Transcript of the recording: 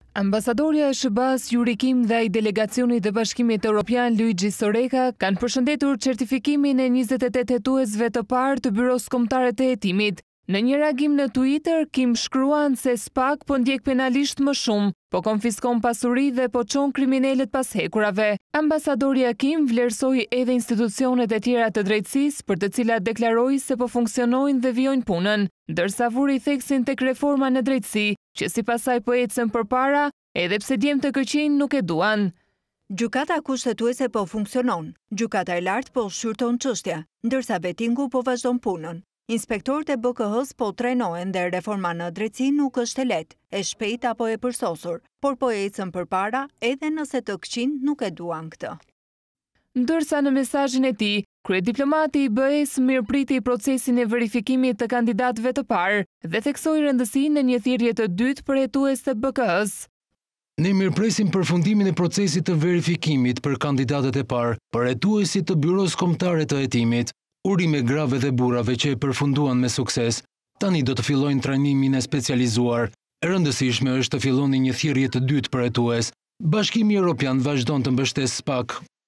Ambasadorja e SBA-s Yuri Kim dhe ai delegacionit të Bashkimit Evropian Luigi Soreka kanë përshëndetur certifikimin e 28 hetuesve të parë të Byros Kombëtare të Hetimit. Në një reagim në Twitter, Kim shkruan se SPAK po ndjek penalisht më shumë, po konfiskon pasuri dhe po çon kriminalët pas hekurave. Ambasadorja Kim vlerësoi edhe institucionet e tjera të drejtësisë për të cilat deklaroi se po funksionojnë dhe vijojnë punën, ndërsa vuri theksin tek reforma në drejtësi, që sipas saj po ecën përpara, edhe pse djemte keqinj nuk e duan. Gjykata kushtetuese po funksionon, gjykata e lartë po shqyrton çështja, ndërsa vettingu po vazhdon punën. Inspektorët e BKH-s po trajnohen dhe reforma në drejtësi nuk është e lehtë, e shpejt apo e përsosur, por po ecën përpara edhe nëse të këqinj nuk e duan këtë. Ndërsa në mesazhin e tij, kryediplomati i BE-s mirëpriti procesin e verifikimit të kandidatëve të parë dhe theksoi rëndësinë e një thirrje të dytë për hetues të BKH-s. Ne mirëpresim përfundimin e procesit të verifikimit për kandidatët e parë për hetuesit të Byros Kombëtare të Hetimit. Urime grave dhe burrave që e përfunduan me sukses, tani do të fillojnë trajnimin e specializuar. E rëndësishme është të filloni një thirrje të dytë për hetues. Bashkimi Evropian vazhdon të mbështesë SPAK